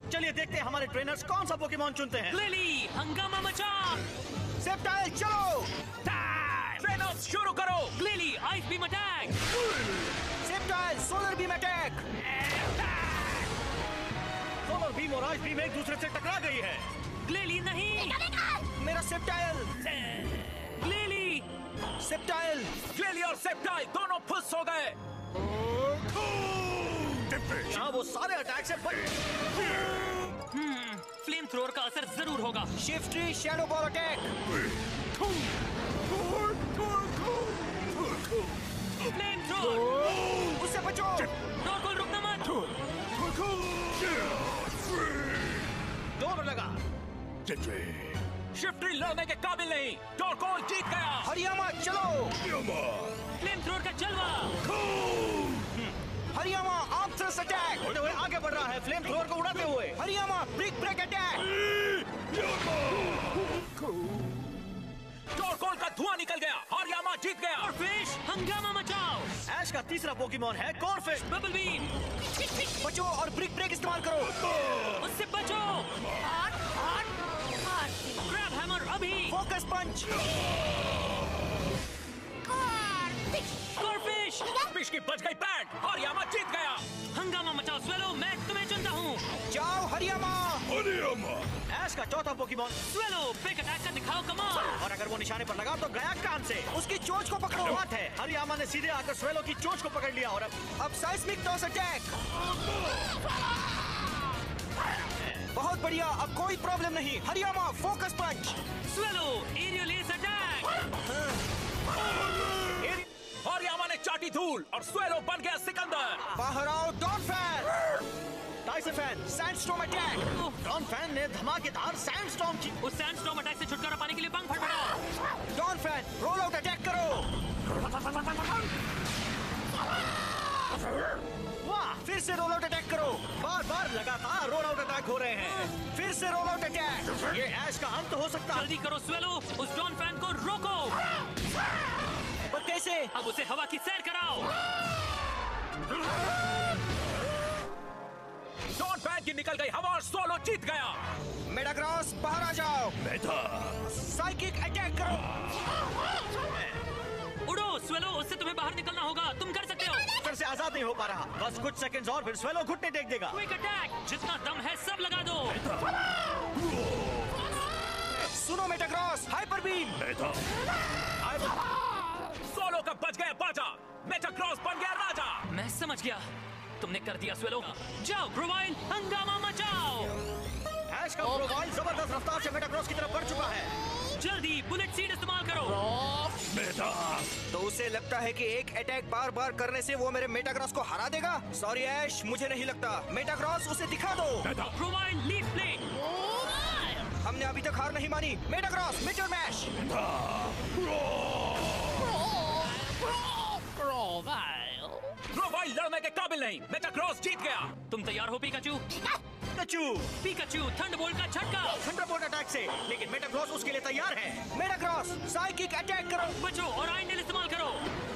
चलिए देखते हैं हमारे ट्रेनर्स कौन सा पोकेमॉन चुनते हैं। ग्लेली, हंगामा मचा। सेप्टाइल चलो। ट्रेनर्स शुरू करो। Glalie, ice beam attack. Sceptile solar beam attack. Solar beam और आइस बीम एक दूसरे से टकरा गई है। ग्लेली नहीं। मेरा सेप्टाइल। ग्लेली। सेप्टाइल। ग्लेली और सेप्टाइल दोनों फुस हो गए। यहाँ वो सारे अटैक से फ्लेम थ्रोअर का असर जरूर होगा। Shiftry shadow ball attack. Flamethrower. उससे बचो। टोरकोल, रुकना मत। दोनों लगा। शिफ्टी लड़ने के काबिल नहीं। टोरकोल जीत गया। हरियामा चलो। फ्लेम थ्रोअर का जलवा। हरियामा आर्म थ्रस्ट अटैक होते हुए आगे बढ़ रहा है, फ्लेम थ्रोअर को उड़ाते हुए। Hariyama brick break attack. Torkoal का धुआं निकल गया। हरियामा जीत गया। कॉरफिश, हंगामा मचाओ। ऐश का तीसरा पोकेमॉन है कॉरफिश। Bubble beam. बचो और ब्रिक ब्रेक इस्तेमाल करो। उससे बचो। ग्रैब हैमर अभी। Focus punch. कॉरफिश। फिश की बच गई पैड। हरियामा जीत गया। हंगामा मचाओ स्वेलो, मैं तुम्हें चुनता हूँ। जाओ हरियामा। ऐश का चौथा पोकेमॉन स्वेलो, ब्रेक अटैक का दिखाओ कमाल। और अगर वो निशाने पर लगा तो गया कान से। उसकी चोंच को पकड़ो। बात है हरियामा ने सीधे आकर स्वेलो की चोंच को पकड़ लिया और अब साइस्मिक टॉस अटैक। बहुत बढ़िया, अब कोई प्रॉब्लम नहीं। Hariyama focus punch. Swellow, aerial ace attack. Hariyama ने चाटी धूल और स्वेलो बन गया सिकंदर। बाहर आओ डॉन फैन। टाइसन फैन सैंडस्टॉर्म अटैक। डॉन फैन ने धमाकेदार सैंडस्टॉर्म की। उस सैंडस्टॉर्म अटैक से छुटकारा पाने के लिए पंख फड़फड़ाओ। डॉन फैन रोल आउट अटैक करो। वाह, फिर से रोल आउट अटैक करो। बार बार लगातार रोल आउट अटैक हो रहे हैं। फिर से रोल आउट अटैक। ये ऐश का अंत हो सकता है। जल्दी करो स्वेलो, उस डॉन फैन को रोको। पर कैसे? अब उसे हवा की सैर कराओ। डॉन फैन की निकल गई हवा और सोलो जीत गया। मेटाग्रॉस बाहर आ जाओ। साइकिक अटैक करो। उड़ो स्वेलो, उससे तुम्हें बाहर निकलना होगा। तुम कर सकते हो। फिर से आजाद नहीं हो पा रहा। बस कुछ सेकंड्स और फिर स्वेलो घुटने टेक देगा। क्विक अटैक, जितना दम है सब लगा दो। सुनो मेटाग्रॉस, हाइपर बीम। सोलो का बच गया बाजा। मेटाक्रॉस बन गया राजा। मैं समझ गया, तुमने कर दिया स्वेलो। जाओ ग्रोवाइल, हंगामा मचाओ। ऐश का प्रोवाइल जबरदस्त रफ्तार से मेटाग्रॉस की तरफ बढ़ चुका है। जल्दी बुलेट सीड इस्तेमाल करो। तो उसे लगता है कि एक अटैक बार बार करने से वो मेरे मेटाग्रॉस को हरा देगा। सॉरी ऐश, मुझे नहीं लगता। मेटाग्रॉस उसे दिखा दो। Grovyle leaf blade. हमने अभी तक हार नहीं मानी। Metagross metre mash. ग्रोवाइल लड़ने के काबिल नहीं। मेटाक्रॉस जीत गया। तुम तैयार हो पिकाचू? पिकाचू थंडरबोल्ट का झटका। थंडरबोल्ट अटैक से, लेकिन मेटाग्रॉस उसके लिए तैयार है। मेटाग्रॉस साइकिक अटैक करो। बचो और आइंडल इस्तेमाल करो।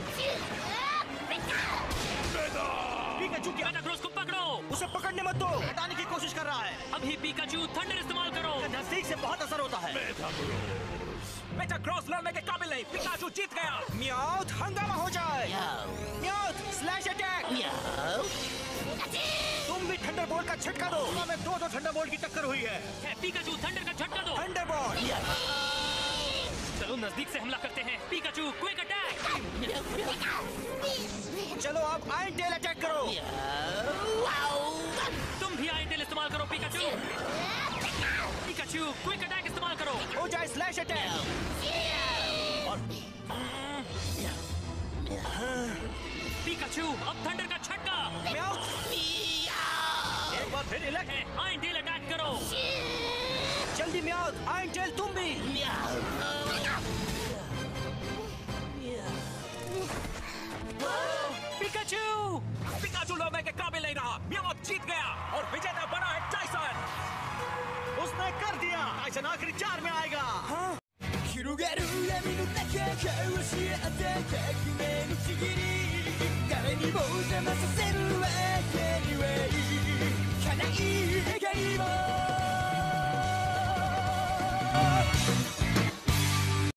पिकाचू की मेटाग्रॉस को पकड़ो। उसे पकड़ने मत दो, हटाने की कोशिश कर रहा है। अभी पिकाचू थंडर इस्तेमाल करो। नजदीक से बहुत असर होता है। मेटाक्रॉस लड़ने के काबिल नहीं। पिकाचू जीत गया। म्याउथ हंगामा हो जाए। Meowth slash attack. तुम भी थंडरबोल्ट का झटका दो। में दो थंडरबोल्ट की टक्कर हुई है। पिकाचू थंडर का झटका दो। थंडरबोल्ट। चलो नजदीक से हमला करते हैं। Pikachu quick attack. चलो अब आयरन टेल अटैक करो। तुम भी आयरन टेल इस्तेमाल करो पिकाचू। पिकाचू क्विक अटैक इस्तेमाल करो। हो जाए स्लैश अटैक। पिकाचू अब थंडर का झटका। एक बार फिर इलेक्ट। आयरन टेल अटैक करो। जल्दी म्याउथ, आयरन टेल तुम भी। पिकाचू पिकाचू लड़ने के काबिल नहीं रहा। म्याउथ जीत गया और विजेता बना है टाइसन। उसने कर दिया। टाइसन आखिरी 4 में आएगा। हाँ? 広がる闇の中交わし合って革命のちぎり誰にも邪魔させるわけにはいかない